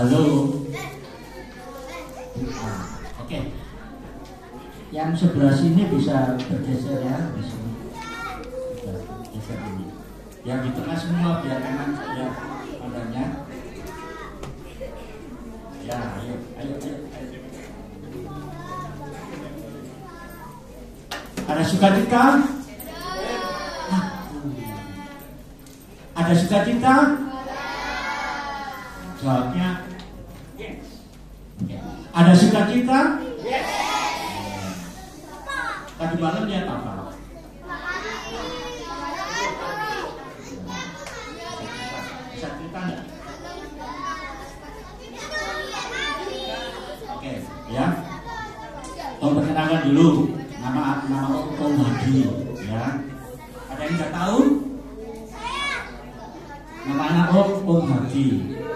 Halo. Oke. Yang sebelah sini bisa bergeser ya, di sini. Bisa bergeser ini. Yang di tengah semua biar kanan ya padanya. Ya, ayo. Ada sukacita? Ada sukacita? Jawabnya yes. Ada sukacita? Yes. Tadi malam lihat apa? Bisa cerita nggak? Oke, ya. Om perkenalkan dulu nama Om Hadi, ya. Ada yang nggak tahu? Nama anak Om Hadi.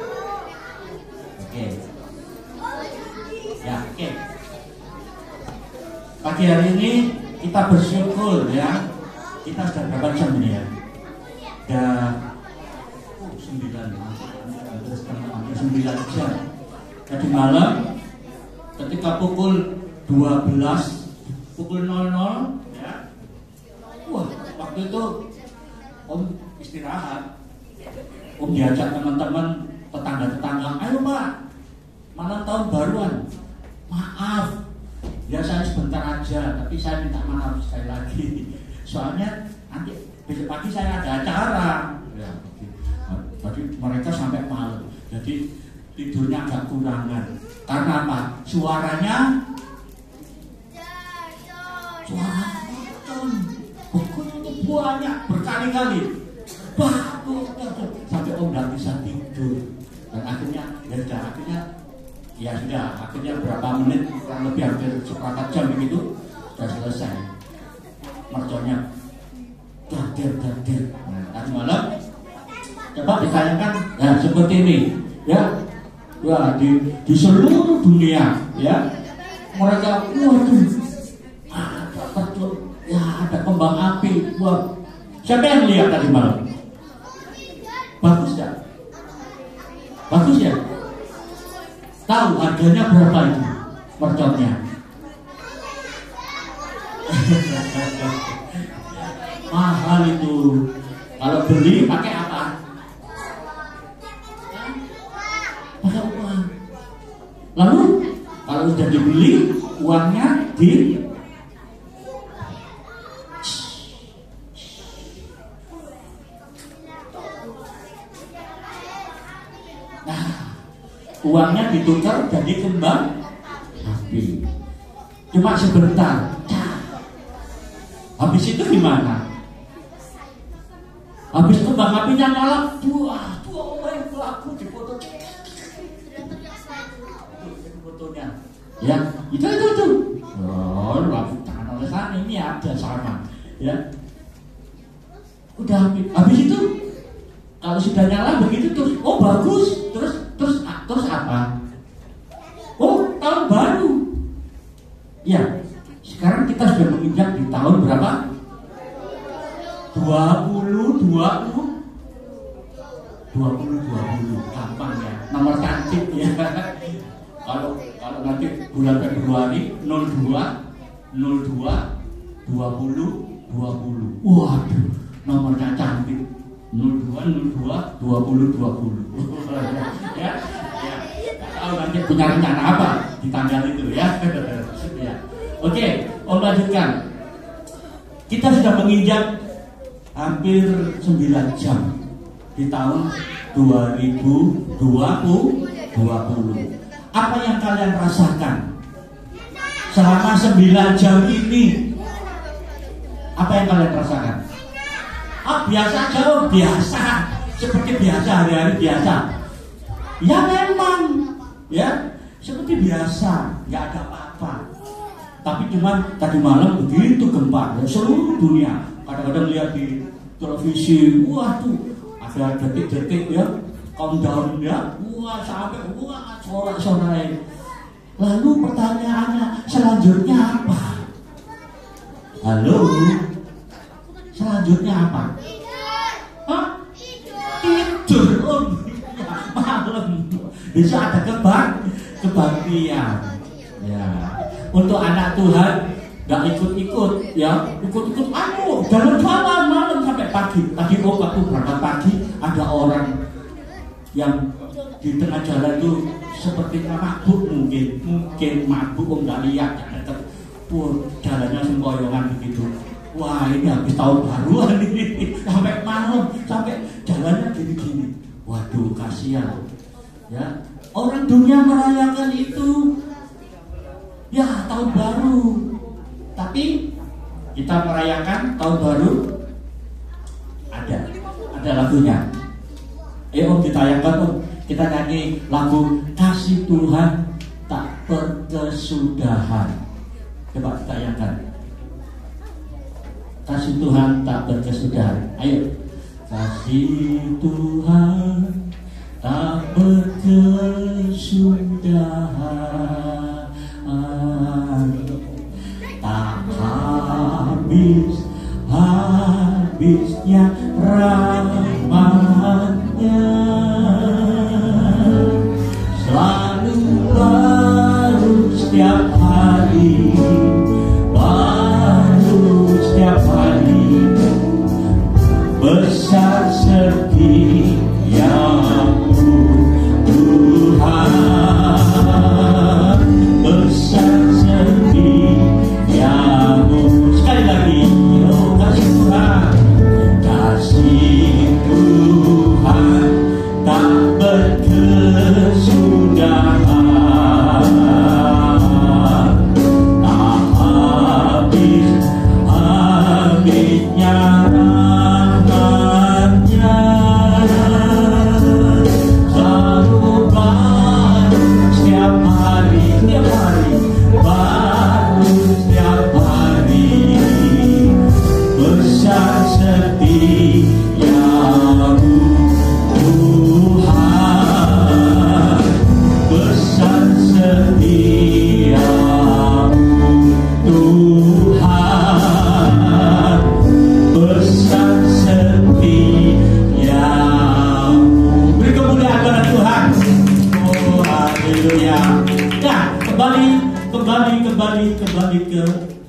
Oke. Ya, oke. Pagi hari ini kita bersyukur ya. Kita sudah berapa jam ini ya? Sudah 9 jam. Tadi malam ketika pukul 12 pukul 00 ya. Wah, waktu itu Om istirahat. Om diajak teman-teman tetangga-tetangga, ayo Pak, malam tahun baruan. Maaf, ya saya sebentar aja, tapi saya minta maaf sekali lagi. Soalnya nanti besok pagi saya ada acara. Ya, jadi mereka sampai malam. Jadi tidurnya agak kurangan. Karena apa? Suaranya banyak berkali-kali. Sampai Om nggak bisa tidur. Dan akhirnya akhirnya berapa menit, kurang lebih hampir seperempat jam begitu sudah selesai. Merconnya gader. Nah, tadi malam coba ditayangkan ya seperti ini ya. Wah, di seluruh dunia ya mereka ada mercon ya, ada kembang api. Wah, siapa yang lihat tadi malam? Bagus ya? Bagus ya? Tahu harganya berapa itu merconnya? Mahal itu. Kalau beli pakai apa? Pakai uang. Lalu kalau sudah dibeli, uangnya di uangnya ditukar jadi kembang api. Cuma sebentar. Habis itu gimana? Habis kembang apinya nyala, aku dipoto. Itu fotonya. Ya, itu. Oh, tangan oleh sana ini ada sama. Ya. Udah habis itu kalau sudah nyala begitu terus, oh bagus, terus apa? Oh, tahun baru. Ya, sekarang kita sudah menginjak di tahun berapa? 2020. Gampang ya, nomor cantik ya. Kalau nanti bulan Februari 02 20. Waduh, nomornya cantik. 02 20. Ya. Tahu nanti punya rencana apa di tanggal itu ya. Ya. Oke, Om lanjutkan. Kita sudah menginjak hampir 9 jam di tahun 2020. Apa yang kalian rasakan selama 9 jam ini? Apa yang kalian rasakan? Biasa jauh, biasa. Seperti biasa, hari-hari biasa. Ya memang, ya seperti biasa, nggak ada apa-apa. Tapi cuman tadi malam begitu gempa, seluruh dunia. Kadang-kadang lihat di televisi, wah tuh ada detik-detik ya, countdown ya, wah sampai sorak-sorai. Lalu pertanyaannya, selanjutnya apa? Halo? Selanjutnya apa? Hah? Tidur. Oh, malam. besok ada kebaktian. Ya, untuk anak Tuhan nggak ikut-ikut, ya, ikut-ikut jalan-jalan malam sampai pagi. Tadi waktu berangkat pagi ada orang yang di tengah jalan itu sepertinya mabuk, mungkin mabuk, nggak lihat, jalannya sempoyongan begitu. Wah, ini habis tahun baruan ini sampai malam, sampai jalannya gini-gini. Waduh, kasihan. Ya, orang dunia merayakan itu ya tahun baru. Tapi kita merayakan tahun baru ada lagunya. Om ditayangkan Om, kita nyanyi lagu Kasih Tuhan Tak Berkesudahan. Coba ditayangkan. Kasih Tuhan tak berkesudahan. Ayo. Kasih Tuhan tak berkesudahan, tak habisnya rahmat-Nya, selalu baru setiap hari, besar setiamu Tuhan, besar setiamu. Sekali lagi, kasih Tuhan, kasih Tuhan tak berkesudahan, tak habisnya kembali ke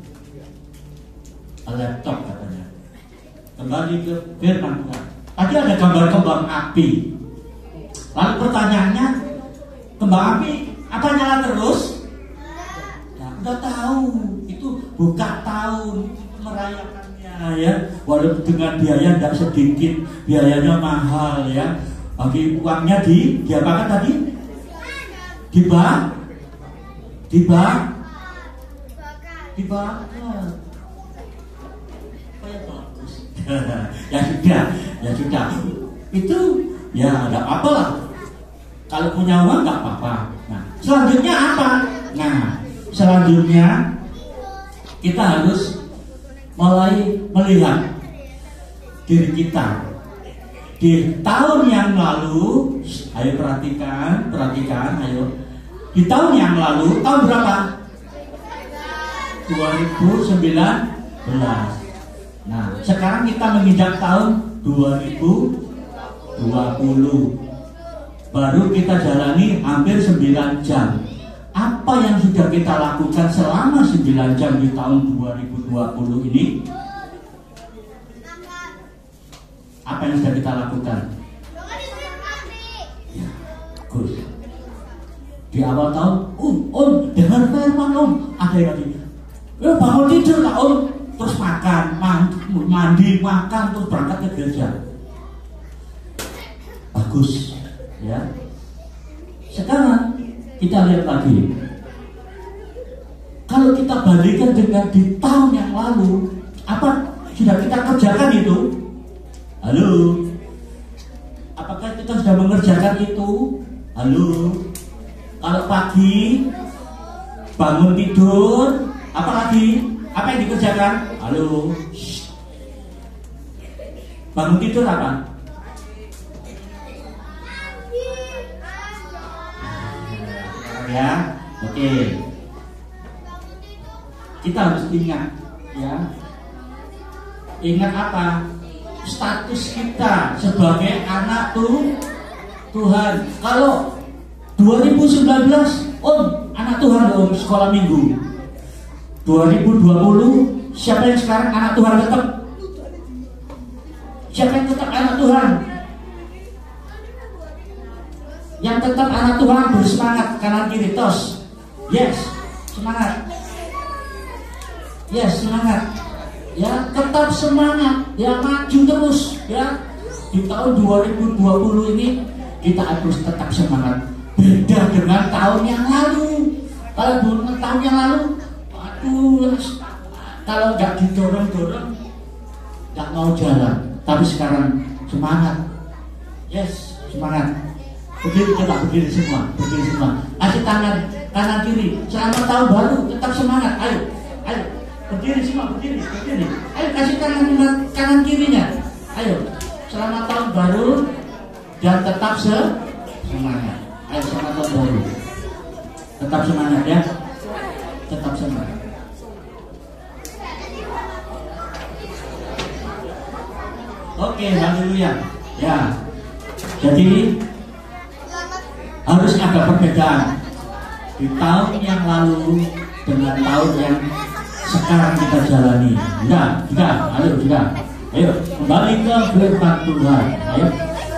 laptop katanya. Kembali ke firman Tuhan. Tadi ada gambar kembang api. Lalu pertanyaannya, kembang api apa nyala terus? Ya, udah tahu. Itu buka tahun merayakannya ya. Walaupun dengan biaya tidak sedikit, biayanya mahal ya. Bagi uangnya diapakan tadi? Dibakar. Kayak bagus. ya sudah. Itu ya enggak apa-apa lah. Kalau punya uang enggak apa-apa. Nah, selanjutnya apa? Nah, selanjutnya kita harus mulai melihat diri kita. Di tahun yang lalu, ayo perhatikan, ayo. Di tahun yang lalu, tahun berapa? 2019. Nah, sekarang kita menginjak tahun 2020. Baru kita jalani hampir 9 jam. Apa yang sudah kita lakukan selama 9 jam di tahun 2020 ini? Apa yang sudah kita lakukan? Ya, bagus. Di awal tahun, dengar firman ada yang lagi. Bangun tidur lah terus makan, mandi, makan, terus berangkat ke gereja. Bagus, ya. Sekarang kita lihat lagi. Kalau kita bandingkan dengan di tahun yang lalu, apa sudah kita kerjakan itu? Halo, apakah kita sudah mengerjakan itu? Halo, kalau pagi bangun tidur, apa lagi? Apa yang dikerjakan? Halo, bangun tidur apa? Ya, oke. Kita harus ingat, ya. Ingat apa? Status kita sebagai anak Tuhan. Kalau 2019, Om, anak Tuhan Om, sekolah minggu. 2020, siapa yang sekarang anak Tuhan tetap? Siapa yang tetap anak Tuhan? Yang tetap anak Tuhan bersemangat kanan kiri tos. Yes, semangat. Yes, semangat. Ya, tetap semangat. Ya, maju terus. Ya, di tahun 2020 ini kita harus tetap semangat. Beda dengan tahun yang lalu. Kalau tahun yang lalu, aduh, kalau nggak didorong-dorong, nggak mau jalan. Tapi sekarang semangat. Yes, semangat. Berdiri, coba berdiri semua, berdiri semua. Kasih tangan kanan kiri. Selamat tahun baru, tetap semangat. Ayo, ayo, berdiri semua, berdiri, berdiri. Ayo kasih tangan kanan kirinya. Ayo, selamat tahun baru dan tetap semangat. Ayo, selamat tahun baru. Tetap semangat ya, tetap semangat. Oke, haleluya. Ya, jadi harus ada perbedaan di tahun yang lalu dengan tahun yang sekarang kita jalani. Sudah, ayo sudah. Ayo kembali ke firman Tuhan. Ayo.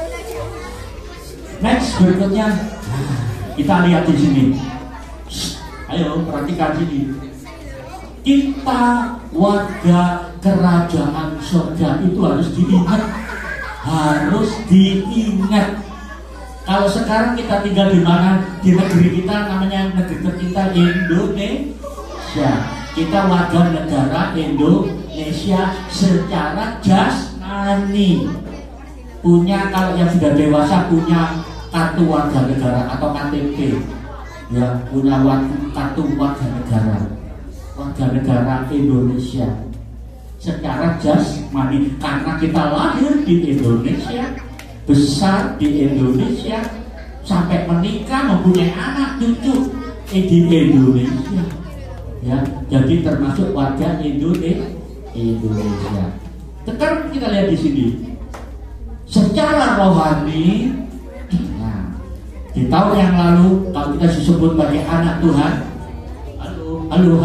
Next berikutnya kita lihat di sini. Ayo perhatikan sini. Kita warga kerajaan surga itu harus diingat, harus diingat. Kalau sekarang kita tinggal di mana? Di negeri kita, namanya negeri tercinta Indonesia. Kita warga negara Indonesia secara jasmani. Punya, kalau yang sudah dewasa punya kartu warga negara atau KTP. Ya, punya kartu warga negara. Warga negara Indonesia secara jasmani, karena kita lahir di Indonesia, besar di Indonesia, sampai menikah, mempunyai anak cucu di Indonesia. Ya, jadi termasuk warga Indonesia. Sekarang kita lihat di sini, secara rohani, nah, di tahun yang lalu kalau kita disebut sebagai anak Tuhan, halo,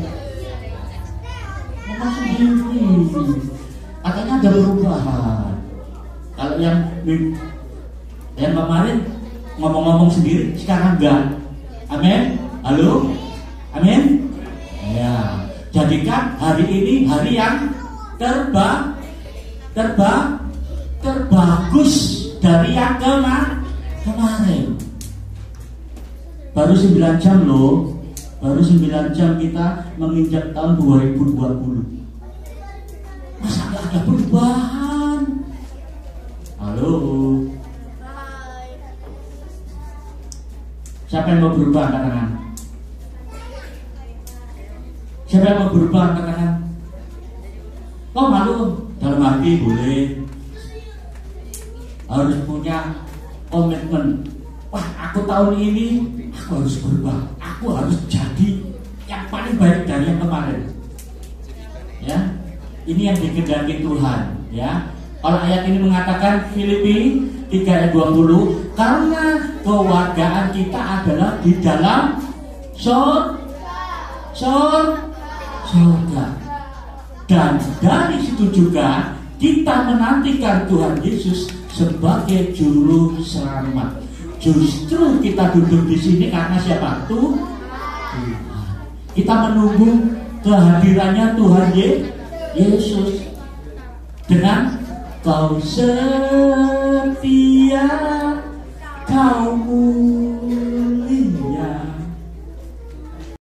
memang sendiri, katanya ada perubahan. Kalau yang kemarin ngomong-ngomong sendiri, sekarang enggak. Amin. Halo, amin. Ya, jadikan hari ini hari yang terbagus dari yang kemarin. Baru 9 jam loh. Baru 9 jam kita menginjak tahun 2020. Masa nggak ada perubahan? Halo. Siapa yang mau berubah angkat tangan? Siapa yang mau berubah angkat tangan? Oh malu, dalam hati boleh. Harus punya komitmen. Wah, aku tahun ini aku harus berubah. Aku harus jadi yang paling baik dari yang kemarin. Ya, ini yang dikehendaki Tuhan. Ya, kalau ayat ini mengatakan Filipi 3 ayat 20, karena kewargaan kita adalah di dalam surga. Dan dari situ juga kita menantikan Tuhan Yesus sebagai juru selamat. Justru kita duduk di sini karena siapa? Tuhan. Kita menunggu kehadirannya Tuhan Yesus dengan kau setia, kau